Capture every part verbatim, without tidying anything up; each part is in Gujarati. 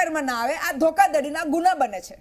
વિચારમાં ના આવે આ ધોકાધડીના ગુના બને છે.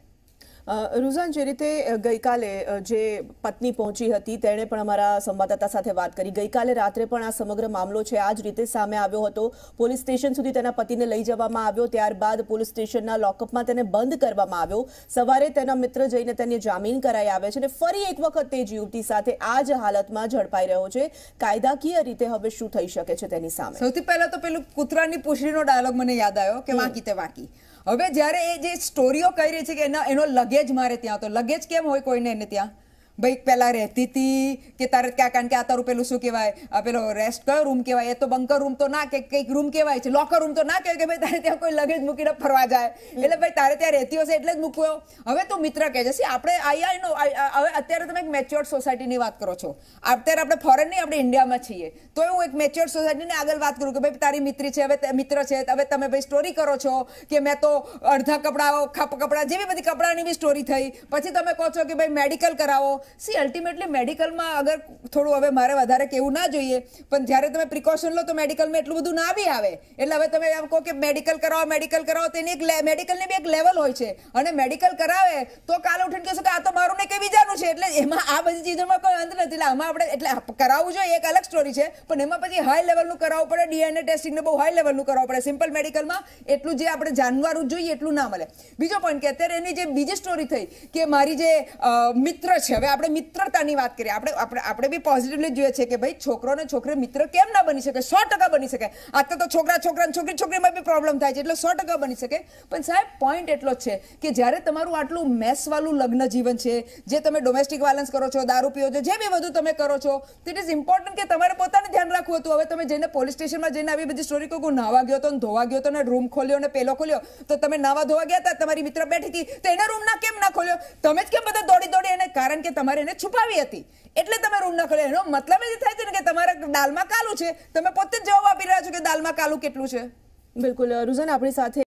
રુઝાન, જે રીતે ગઈકાલે જે પત્ની પહોંચી હતી તેણે પણ અમારા સંવાદદાતા સાથે વાત કરી. ગઈકાલે રાત્રે પણ આ સમગ્ર મામલો છે આ જ રીતે સામે આવ્યો હતો. પોલીસ સ્ટેશન સુધી તેના પતિને લઈ જવામાં આવ્યો, ત્યારબાદ પોલીસ સ્ટેશનના લોકઅપમાં તેને બંધ કરવામાં આવ્યો. સવારે તેના મિત્ર જઈને તેને જામીન કરાઈ આવે છે અને ફરી એક વખત તે જ યુવતી સાથે આ જ હાલતમાં ઝડપાઈ રહ્યો છે. કાયદાકીય રીતે હવે શું થઈ શકે છે તેની સામે? સૌથી પહેલા તો પેલું કૂતરાની પૂંછડીનો ડાયલોગ મને યાદ આવ્યો કે વાંકી તે વાંકી. હવે જ્યારે એ જે સ્ટોરીઓ કહી રહી છે કે એનો એનો લગેજ મારે ત્યાં, તો લગેજ કેમ હોય કોઈને એને ત્યાં? ભાઈ પહેલા રહેતી હતી કે તારે ક્યાં, કારણ કે આ તારું પેલું શું કહેવાય, પેલો રેસ્ટ કયો રૂમ કહેવાય, એ તો બંકર રૂમ તો ના કે કંઈક રૂમ કહેવાય છે, લોકર રૂમ તો ના કહેવાય કે ભાઈ તારે ત્યાં કોઈ લગેજ મૂકીને ફરવા જાય, એટલે ભાઈ તારે ત્યાં રહેતી હશે એટલે જ મૂક્યો. હવે તું મિત્ર કહે છે આપણે આઈ નો હવે અત્યારે તમે એક મેચ્યોર્ડ સોસાયટીની વાત કરો છો, અત્યારે આપણે ફોરેન નહીં આપણે ઇન્ડિયામાં છીએ, તો હું એક મેચ્યોર્ડ સોસાયટીની આગળ વાત કરું કે ભાઈ તારી મિત્રી છે, હવે મિત્ર છે, હવે તમે ભાઈ સ્ટોરી કરો છો કે મેં તો અડધા કપડાં ખાપ કપડાં જેવી બધી કપડાની બી સ્ટોરી થઈ, પછી તમે કહો છો કે ભાઈ મેડિકલ કરાવો. સી અલ્ટિમેટલી મેડિકલમાં અગર થોડું હવે મારે વધારે કહેવું ના જોઈએ, પણ જ્યારે તમે પ્રિકોશન લો તો મેડિકલમાં એટલું બધું ના બી આવે, એટલે હવે તમે એમ કહો કે મેડિકલ કરાવો મેડિકલ કરાવો તેની એક મેડિકલની બી એક લેવલ હોય છે, અને મેડિકલ કરાવે તો કાલે ઉઠીને કહેશો કે આ તો મારું ને કે બીજાનું છે, એટલે એમાં આ બધી ચીજોમાં કોઈ અંત નથી. એટલે આમાં આપણે એટલે કરાવવું જોઈએ એક અલગ સ્ટોરી છે, પણ એમાં પછી હાઈ લેવલનું કરાવવું પડે, ડીએનએ ટેસ્ટિંગને બહુ હાઈ લેવલનું કરાવવું પડે. સિમ્પલ મેડિકલમાં એટલું જે આપણે જાણવાનું જોઈએ એટલું ના મળે. બીજો પોઈન્ટ કે અત્યારે એની જે બીજી સ્ટોરી થઈ કે મારી જે મિત્ર છે, હવે આપણે મિત્રતાની વાત કરીએ, આપણે આપણે આપણે બી પોઝિટિવલી જોઈએ છે કે ભાઈ છોકરો ને છોકરી મિત્ર કેમ ના બની શકે, સો ટકા બની શકે. અત્યારે તો છોકરા છોકરા છોકરી છોકરીમાં બી પ્રોબ્લેમ થાય છે, એટલે સો ટકા બની શકે. પણ સાહેબ પોઈન્ટ એટલો જ છે કે જ્યારે તમારું આટલું મેસ વાળું લગ્ન જીવન છે, જે તમે ડોમેસ્ટિક વાયલન્સ કરો છો, દારૂ પીઓ છો, જે બી બધું તમે કરો છો, ઇટ ઇઝ ઇમ્પોર્ટન્ટ કે તમારે પોતાને ધ્યાન રાખવું હતું. હવે તમે જઈને પોલીસ સ્ટેશનમાં જઈને આવી બધી સ્ટોરી કહો, નાવા ગયો તો ધોવા ગયો તો ને રૂમ ખોલ્યો ને પેલો ખોલ્યો, તો તમે નાવા ધોવા ગયા હતા, તમારી મિત્ર બેઠી હતી, તો એના રૂમ ના કેમ ના ખોલ્યો? તમે જ કેમ બધા દોડી દોડી એને, કારણ કે તમારે એને છુપાવી હતી એટલે તમે રૂમ ના ખોલ્યો. એનો મતલબ એ થાય છે ને કે તમારા દાલમાં કાલું છે, તમે પોતે જ જવાબ આપી રહ્યા છો કે દાલમાં કાલું કેટલું છે. બિલકુલ રુઝાન, આપણી સાથે